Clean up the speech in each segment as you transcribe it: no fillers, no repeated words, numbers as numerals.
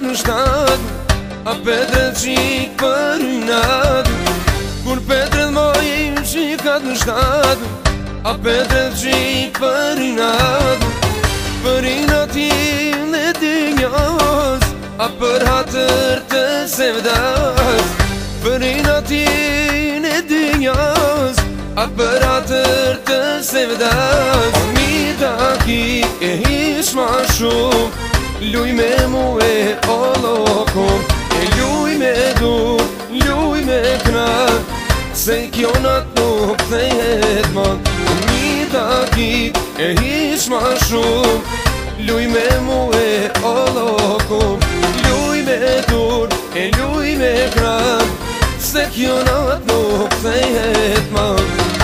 në shtadu, a Petret qik për ynadu. Kur Petret mojim qikat në shtadu, a Petret qik për ynadu. Për inatim dhe t'i njës, a për hatër të sevdas. Për inatim dhe t'i njës, a për hatër të sevdas. Mi taki e hish ma shumë, luj me mu e olokom. E luj me dur, luj me knak, se kjo nat nuk thejet man. Mi taki e hish ma shumë, luj me mu e olokom. Luj me dur, e luj me knak, se kjo nat nuk thejet man.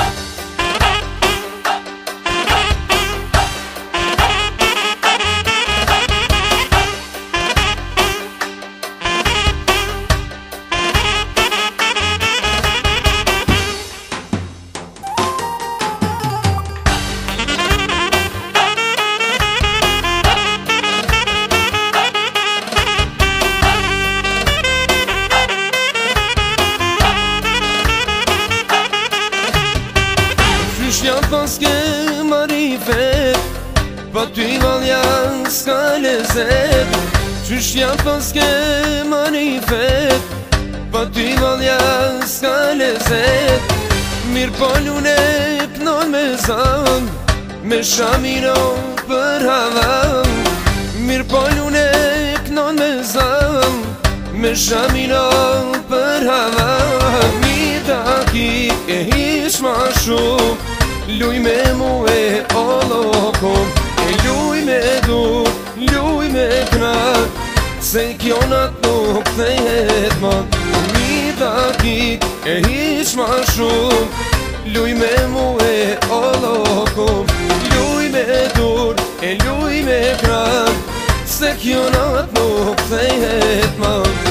Jam paske marifet, pa ty valja s'ka lezet. Qysh jam paske marifet, pa ty valja s'ka lezet. Mirë po lune pnon me zang, me shamino për havan. Mirë po lune pnon me zang, me shamino për havan. Mi taki e hish ma shumë, luj me mu e olokom. E luj me dur, luj me knak, se kjo nat nuk thejet man. Mi taki e hish ma shumë, luj me mu e olokom. Luj me dur, e luj me knak, se kjo nat nuk thejet man.